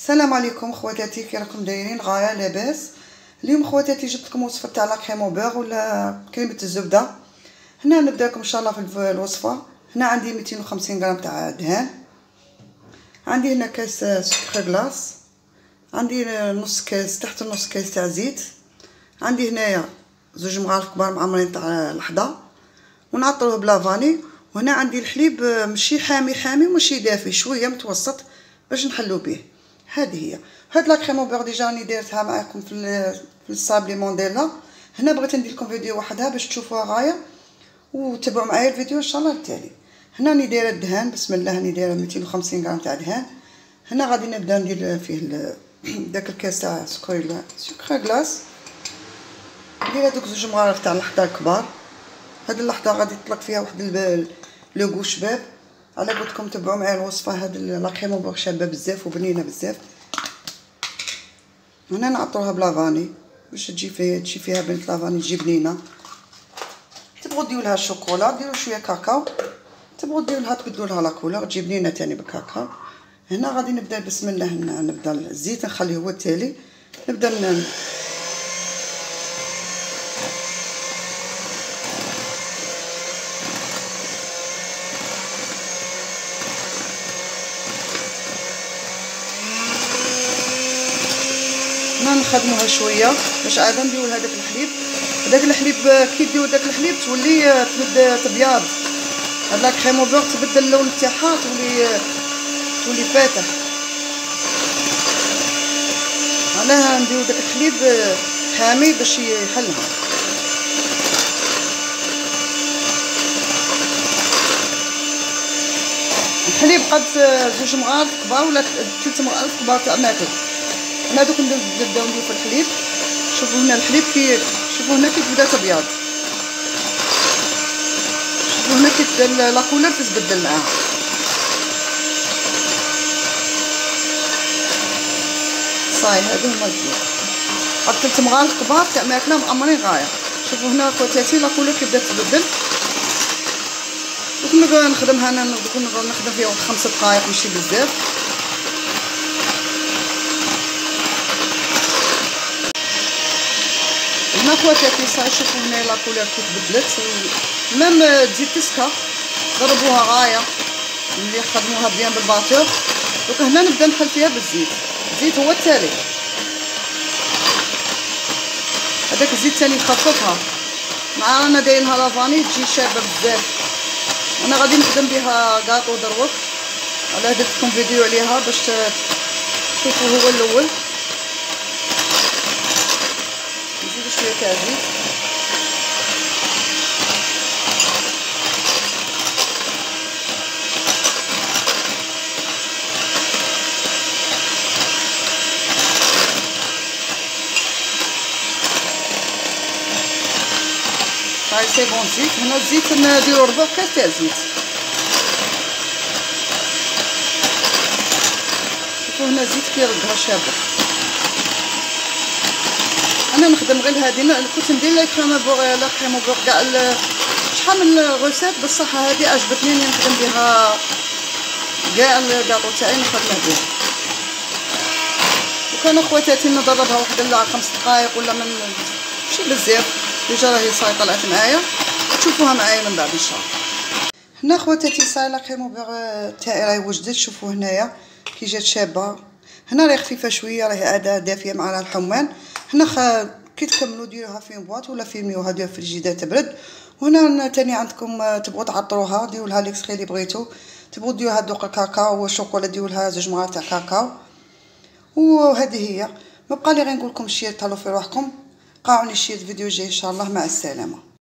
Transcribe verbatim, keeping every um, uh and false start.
السلام عليكم خواتاتي، كي راكم دايرين؟ غايه لاباس. اليوم خواتاتي جبت لكم وصفه تاع لا كريم او بوغ ولا كريمه الزبده. هنا نبدا لكم ان شاء الله في الوصفه. هنا عندي مئتين وخمسين غرام تاع دهان، عندي هنا كاس سكر غلاس، عندي نص كاس تحت نص كاس تاع زيت، عندي هنايا زوج مغارف كبار معمرين تاع الحدا ونعطروه بلا فاني، وهنا عندي الحليب ماشي حامي حامي وماشي دافي، شويه متوسط باش نحلو به. هذه هي هاد لا كريم او بوغ ديجا راني دايرتها معاكم في في الصابلي مونديلا. هنا بغيت ندير لكم فيديو وحدها باش تشوفوها غايه وتبعوا معايا الفيديو ان شاء الله التالي. هنا راني دايره الدهان، بسم الله، راني دايره مئتين وخمسين غرام تاع دهان. هنا غادي نبدا ندير فيه داك الكاس تاع سكر سكر غلاس، ندير هذوك زوج مغارف تاع اللحظه الكبار. هاد اللحظه غادي تطلق فيها واحد لو غو شباب. على قولتكم تبعوا معايا الوصفه، هاد لا كريم او بوغ شابه بزاف وبنينه بزاف. هنا نعطروها بلا فاني باش تجي فيها تجي فيها بنت لافاني تجي بنينه. تبغوا ديروا لها الشوكولا ديروا شويه كاكاو، تبغوا ديروا لها تبدلوا لها لا كولور تجي بنينه ثاني بالكاكاو. هنا غادي نبدا بسم الله، نبدا الزيت نخليه هو التالي. نبدا ن... نخدموها شويه باش عاد نديروا لها داك الحليب. داك الحليب كي ديروا داك الحليب تولي تبدا تبيض، هاد لا كريم او بوغ تبدل اللون تاعها، تولي تولي فاتح. معناها نديروا داك الحليب حامي باش يحلها. الحليب قد زوج مغارف كبار ولا ثلاث مغارف كبار تاع ماكل. انا دوك نبداو نديرو في الحليب. شوفوا هنا الحليب كي شوفوا هنا كي تبدا تبيض، شوفوا هنا كي تبدا لا كولور تتبدل معاها. صاي هادو هما الجوج قد ثلاث مغارف كبار تاع ماكله معمرين غايه. شوفوا هنا خواتاتي لا كولور كي بدات تبدل. دوك نخدمها انا دوك نخدم فيها واحد خمس دقائق ماشي بزاف. هنا خواتاتي صاي شوفوا هنا لا كولور كي تبدلت، ميم تزيد تسكر ضربوها غايه ملي خدموها بيان بالباطور. دوك هنا نبدا نحل فيها بالزيت، الزيت هو التالي. هذاك الزيت ثاني نخففها مع رانا دايرينها لافاني تجي شابه بزاف. انا غادي نخدم بها كاطو دروك، علاه درت لكم فيديو عليها باش تشوفوا هو الاول. نزيد شويه تاع زيت. هاي سي بون زيت. هنا الزيت نديرو ربع كاس تاع زيت. شوفوا هنا الزيت كيردها شابه. انا نخدم غير هذه، كنت ندير لا كريم بوغ لا كريم بوغ كاع شحال من غوسيت، بصح هذه عجبتني اني نخدم بها كاع الكاطو تاعي نخدمه بها. وكانوا خواتاتي ندربها واحد لا خمس دقائق ولا من ماشي بزاف. ديجا راهي صاي طلعت معايا، تشوفوها معايا من بعد ان شاء الله. هنا خواتاتي صاي لا كريم او بوغ تاعي راهي وجدت. شوفوا هنايا كي جات شابه. هنا راهي خفيفه شويه، راهي عاده دافيه مع الحمان. هنا خ... كي تكملوا ديروها في بواط ولا فيرميوها ديروها في الفريجيدير تبرد. وهنا ثاني عندكم تبغوا تعطروها ديروا لها ليكستري اللي بغيتو. تبغوا ديروها دوق الكاكاو والشوكولا ديروا لها زوج مغارف تاع كاكاو. وهذه هي. ما بقى لي غير نقول لكم شير تهلاو في روحكم. قاعوني شي الفيديو الجاي ان شاء الله. مع السلامه.